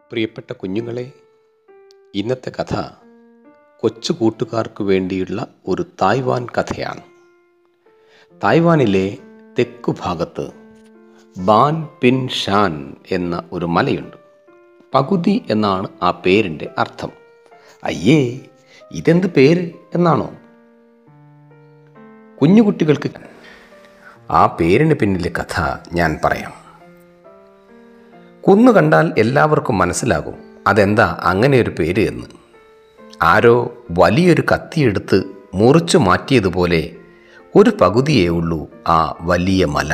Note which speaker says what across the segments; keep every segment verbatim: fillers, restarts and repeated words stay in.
Speaker 1: പ്രിയപ്പെട്ട കുഞ്ഞുങ്ങളെ, ഇന്നത്തെ കഥ കൊച്ചു കൂട്ടുകാർക്ക് വേണ്ടിയുള്ള ഒരു തായ്വാൻ കഥയാണ്. തായ്വാനിലെ തെക്കു ഭാഗത്ത് ബാൻ പിൻ ഷാൻ എന്ന ഒരു മലയുണ്ട്. പകുതി എന്നാണ് ആ പേരിൻ്റെ അർത്ഥം. അയ്യേ, ഇതെന്ത് പേര് എന്നാണോ? കുഞ്ഞുകുട്ടികൾക്ക് ആ പേരിന് പിന്നിലെ കഥ ഞാൻ പറയാം. കുന്നു കണ്ടാൽ എല്ലാവർക്കും മനസ്സിലാകും അതെന്താ അങ്ങനെ ഒരു പേര് എന്ന്. ആരോ വലിയൊരു കത്തിയെടുത്ത് മുറിച്ചു മാറ്റിയതുപോലെ ഒരു പകുതിയേ ഉള്ളൂ ആ വലിയ മല.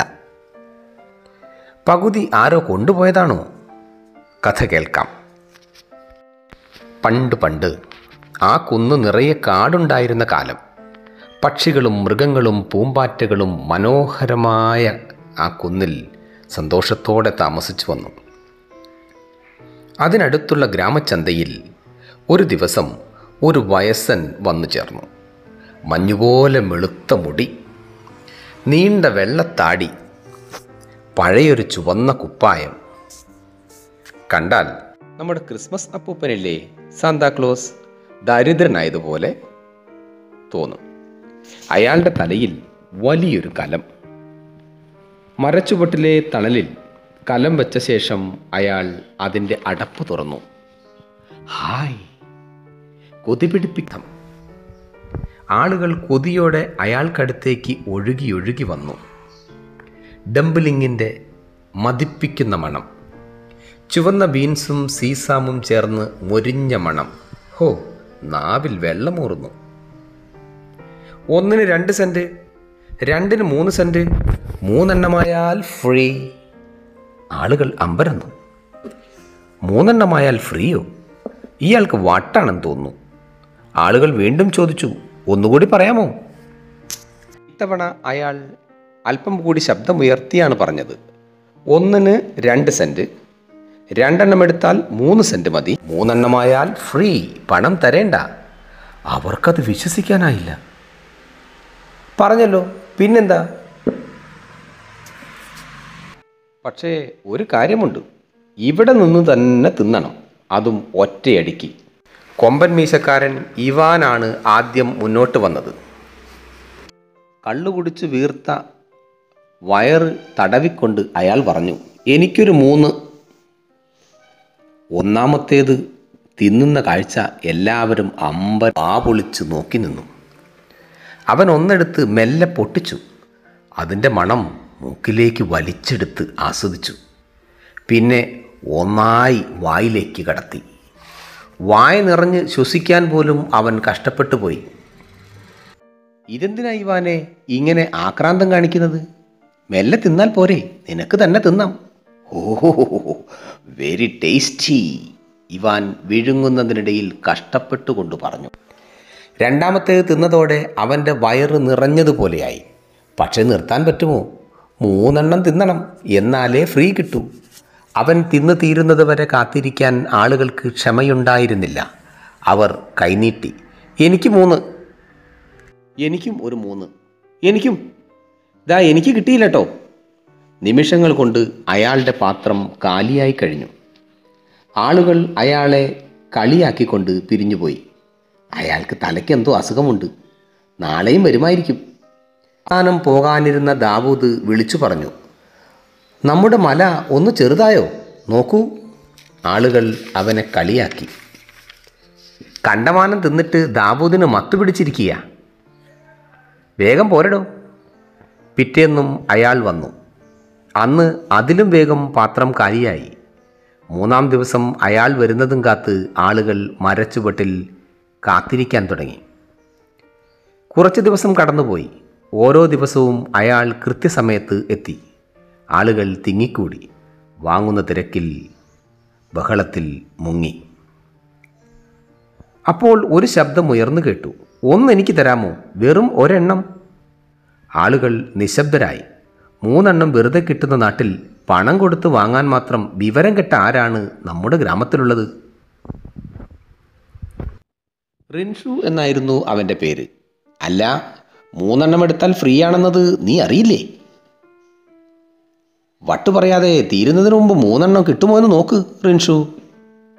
Speaker 1: പകുതി ആരോ കൊണ്ടുപോയതാണോ? കഥ കേൾക്കാം. പണ്ട് പണ്ട് ആ കുന്നു നിറയെ കാടുണ്ടായിരുന്ന കാലം, പക്ഷികളും മൃഗങ്ങളും പൂമ്പാറ്റകളും മനോഹരമായ ആ കുന്നിൽ സന്തോഷത്തോടെ താമസിച്ചു വന്നു. അതിനടുത്തുള്ള ഗ്രാമചന്തയിൽ ഒരു ദിവസം ഒരു വയസ്സൻ വന്നു ചേർന്നു. മഞ്ഞുപോലെ വെളുത്ത മുടി, നീണ്ട വെള്ളത്താടി, പഴയൊരു ചുവന്ന കുപ്പായം. കണ്ടാൽ നമ്മുടെ ക്രിസ്മസ് അപ്പൂപ്പനില്ലേ സാന്താക്ലോസ്, ദരിദ്രനായതുപോലെ തോന്നും. അയാളുടെ തലയിൽ വലിയൊരു കലം. മരച്ചുവട്ടിലെ തണലിൽ കലം വെച്ച ശേഷം അയാൾ അതിൻ്റെ അടപ്പ് തുറന്നു. ഹായ്, കൊതി പിടിപ്പിക്കാം. ആളുകൾ കൊതിയോടെ അയാൾക്കടുത്തേക്ക് ഒഴുകി ഒഴുകി വന്നു. ഡംപ്ലിങ്ങിൻ്റെ മതിപ്പിക്കുന്ന മണം, ചുവന്ന ബീൻസും സീസാമും ചേർന്ന് മൊരിഞ്ഞ മണം. ഹോ, നാവിൽ വെള്ളമൂറുന്നു. ഒന്നിന് രണ്ട് സെൻറ്റ്, രണ്ടിന് മൂന്ന് സെൻറ്റ്, മൂന്നെണ്ണമായാൽ ഫ്രീ. ആളുകൾ അമ്പരന്നു. മൂന്നെണ്ണമായാൽ ഫ്രീയോ? ഇയാൾക്ക് വട്ടാണെന്ന് തോന്നുന്നു. ആളുകൾ വീണ്ടും ചോദിച്ചു, ഒന്നുകൂടി പറയാമോ? ഇത്തവണ അയാൾ അല്പം കൂടി ശബ്ദമുയർത്തിയാണ് പറഞ്ഞത്. ഒന്നിന് രണ്ട് സെൻറ്റ്, രണ്ടെണ്ണം എടുത്താൽ മൂന്ന് സെൻറ്റ് മതി, മൂന്നെണ്ണമായാൽ ഫ്രീ, പണം തരേണ്ട. അവർക്കത് വിശ്വസിക്കാനായില്ല. പറഞ്ഞല്ലോ, പിന്നെന്താ? പക്ഷേ ഒരു കാര്യമുണ്ട്, ഇവിടെ നിന്ന് തന്നെ തിന്നണം, അതും ഒറ്റയടിക്ക്. കൊമ്പൻ മീശക്കാരൻ ഇവാനാണ് ആദ്യം മുന്നോട്ട് വന്നത്. കള്ളുകുടിച്ച് വീർത്ത വയറ് തടവിക്കൊണ്ട് അയാൾ പറഞ്ഞു, എനിക്കൊരു മൂന്ന്. ഒന്നാമത്തേത് തിന്നുന്ന കാഴ്ച എല്ലാവരും അമ്പ ആ പൊളിച്ച് നോക്കി നിന്നു. അവൻ ഒന്നെടുത്ത് മെല്ലെ പൊട്ടിച്ചു. അതിൻ്റെ മണം മൂക്കിലേക്ക് വലിച്ചെടുത്ത് ആസ്വദിച്ചു. പിന്നെ ഒന്നായി വായിലേക്ക് കടത്തി. വായ നിറഞ്ഞ് ശ്വസിക്കാൻ പോലും അവൻ കഷ്ടപ്പെട്ടു പോയി. ഇതെന്തിനാ ഇവാനെ ഇങ്ങനെ ആക്രാന്തം കാണിക്കുന്നത്? മെല്ലെ തിന്നാൽ പോരെ, നിനക്ക് തന്നെ തിന്നാം. ഓഹോ, വെരി ടേസ്റ്റി, ഇവാൻ വിഴുങ്ങുന്നതിനിടയിൽ കഷ്ടപ്പെട്ടുകൊണ്ട് പറഞ്ഞു. രണ്ടാമത്തേത് തിന്നതോടെ അവൻ്റെ വയറ് നിറഞ്ഞതുപോലെയായി. പക്ഷെ നിർത്താൻ പറ്റുമോ? മൂന്നെണ്ണം തിന്നണം, എന്നാലേ ഫ്രീ കിട്ടൂ. അവൻ തിന്നു തീരുന്നത് വരെ കാത്തിരിക്കാൻ ആളുകൾക്ക് ക്ഷമയുണ്ടായിരുന്നില്ല. അവർ കൈനീട്ടി. എനിക്ക് മൂന്ന്, എനിക്കും ഒരു മൂന്ന്, എനിക്കും. ദാ എനിക്ക് കിട്ടിയില്ല കേട്ടോ. നിമിഷങ്ങൾ കൊണ്ട് അയാളുടെ പാത്രം കാലിയായി കഴിഞ്ഞു. ആളുകൾ അയാളെ കളിയാക്കിക്കൊണ്ട് പിരിഞ്ഞുപോയി. അയാൾക്ക് തലയ്ക്കെന്തോ അസുഖമുണ്ട്, നാളെയും വരുമായിരിക്കും. അവസാനം പോകാനിരുന്ന ദാവൂദ് വിളിച്ചു പറഞ്ഞു, നമ്മുടെ മല ഒന്ന് ചെറുതായോ നോക്കൂ. ആളുകൾ അവനെ കളിയാക്കി. കണ്ടമാനം തിന്നിട്ട് ദാവൂദിന് മത്തു പിടിച്ചിരിക്കുക. വേഗം പോരടോ. പിറ്റേന്നും അയാൾ വന്നു. അന്ന് അതിലും വേഗം പാത്രം കാലിയായി. മൂന്നാം ദിവസം അയാൾ വരുന്നതും കാത്ത് ആളുകൾ മരച്ചുവട്ടിൽ കാത്തിരിക്കാൻ തുടങ്ങി. കുറച്ച് ദിവസം കടന്നുപോയി. ഓരോ ദിവസവും അയാൾ കൃത്യസമയത്ത് എത്തി. ആളുകൾ തിങ്ങിക്കൂടി. വാങ്ങുന്ന തിരക്കിൽ, ബഹളത്തിൽ മുങ്ങി. അപ്പോൾ ഒരു ശബ്ദം ഉയർന്നു കേട്ടു, ഒന്ന് എനിക്ക് തരാമോ? വെറും ഒരെണ്ണം. ആളുകൾ നിശബ്ദരായി. മൂന്നെണ്ണം വെറുതെ കിട്ടുന്ന നാട്ടിൽ പണം കൊടുത്ത് വാങ്ങാൻ മാത്രം വിവരം കെട്ട ആരാണ് നമ്മുടെ ഗ്രാമത്തിലുള്ളത്? റിൻഷു എന്നായിരുന്നു അവൻ്റെ പേര്. അല്ല, മൂന്നെണ്ണം എടുത്താൽ ഫ്രീ ആണെന്നത് നീ അറിയില്ലേ? വട്ടു പറയാതെ തീരുന്നതിന് മുമ്പ് മൂന്നെണ്ണം കിട്ടുമോ എന്ന് നോക്ക് റിൻഷു.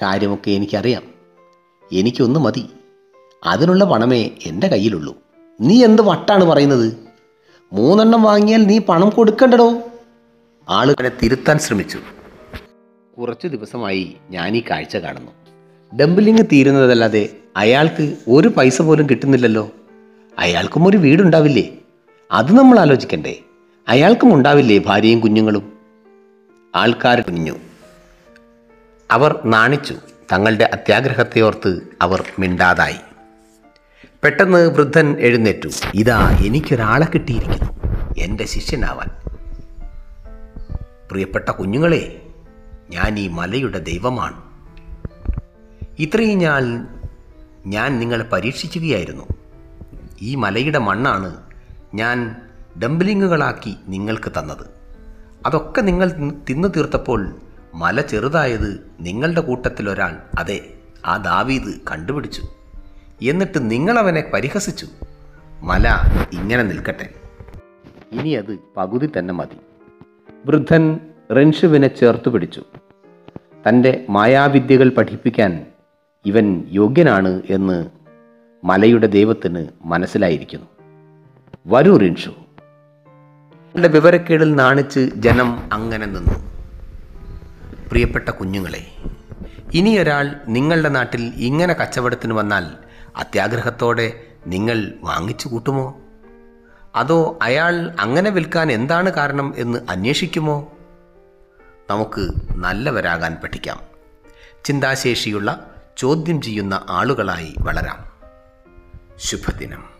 Speaker 1: കാര്യമൊക്കെ എനിക്കറിയാം. എനിക്കൊന്ന് മതി. അതിനുള്ള പണമേ എൻ്റെ കയ്യിലുള്ളൂ. നീ എന്ത് വട്ടാണ് പറയുന്നത്? മൂന്നെണ്ണം വാങ്ങിയാൽ നീ പണം കൊടുക്കണ്ടടോ. ആളുകളെ തിരുത്താൻ ശ്രമിച്ചു. കുറച്ചു ദിവസമായി ഞാൻ ഈ കാഴ്ച കാണുന്നു. ഡംബലിങ് തീരുന്നതല്ലാതെ അയാൾക്ക് ഒരു പൈസ പോലും കിട്ടുന്നില്ലല്ലോ. അയാൾക്കും ഒരു വീടുണ്ടാവില്ലേ? അത് നമ്മൾ ആലോചിക്കണ്ടേ? അയാൾക്കും ഉണ്ടാവില്ലേ ഭാര്യയും കുഞ്ഞുങ്ങളും? ആൾക്കാർ കുഞ്ഞു. അവർ നാണിച്ചു. തങ്ങളുടെ അത്യാഗ്രഹത്തെ ഓർത്ത് അവർ മിണ്ടാതായി. പെട്ടെന്ന് വൃദ്ധൻ എഴുന്നേറ്റു. ഇതാ, എനിക്കൊരാളെ കിട്ടിയിരിക്കുന്നു എൻ്റെ ശിഷ്യനാവാൻ. പ്രിയപ്പെട്ട കുഞ്ഞുങ്ങളെ, ഞാൻ ഈ മലയുടെ ദൈവമാണ്. ഇത്രയും ഞാൻ ഞാൻ നിങ്ങളെ പരീക്ഷിക്കുകയായിരുന്നു. ഈ മലയുടെ മണ്ണാണ് ഞാൻ ഡംബലിങ്ങുകളാക്കി നിങ്ങൾക്ക് തന്നത്. അതൊക്കെ നിങ്ങൾ തിന്നു തീർത്തപ്പോൾ മല ചെറുതായത് നിങ്ങളുടെ കൂട്ടത്തിൽ ഒരാൾ, അതെ, ആ ദാവീദ് കണ്ടുപിടിച്ചു. എന്നിട്ട് നിങ്ങളവനെ പരിഹസിച്ചു. മല ഇങ്ങനെ നിൽക്കട്ടെ, ഇനി അത് പകുതി തന്നെ മതി. വൃദ്ധൻ റെൻഷുവിനെ ചേർത്തു പിടിച്ചു. തൻ്റെ മായാവിദ്യകൾ പഠിപ്പിക്കാൻ ഇവൻ യോഗ്യനാണ് എന്ന് മലയുടെ ദൈവത്തിന് മനസ്സിലായിരിക്കുന്നു. വരൂ റിൻഷു. അവരുടെ വിവരക്കേടിൽ നാണിച്ച് ജനം അങ്ങനെ നിന്നു. പ്രിയപ്പെട്ട കുഞ്ഞുങ്ങളെ, ഇനിയൊരാൾ നിങ്ങളുടെ നാട്ടിൽ ഇങ്ങനെ കച്ചവടത്തിന് വന്നാൽ അത്യാഗ്രഹത്തോടെ നിങ്ങൾ വാങ്ങിച്ചു കൂട്ടുമോ? അതോ അയാൾ അങ്ങനെ വിൽക്കാൻ എന്താണ് കാരണം എന്ന് അന്വേഷിക്കുമോ? നമുക്ക് നല്ലവരാകാൻ പഠിക്കാം. ചിന്താശേഷിയുള്ള, ചോദ്യം ചെയ്യുന്ന ആളുകളായി വളരാം. ശുഭദിനം.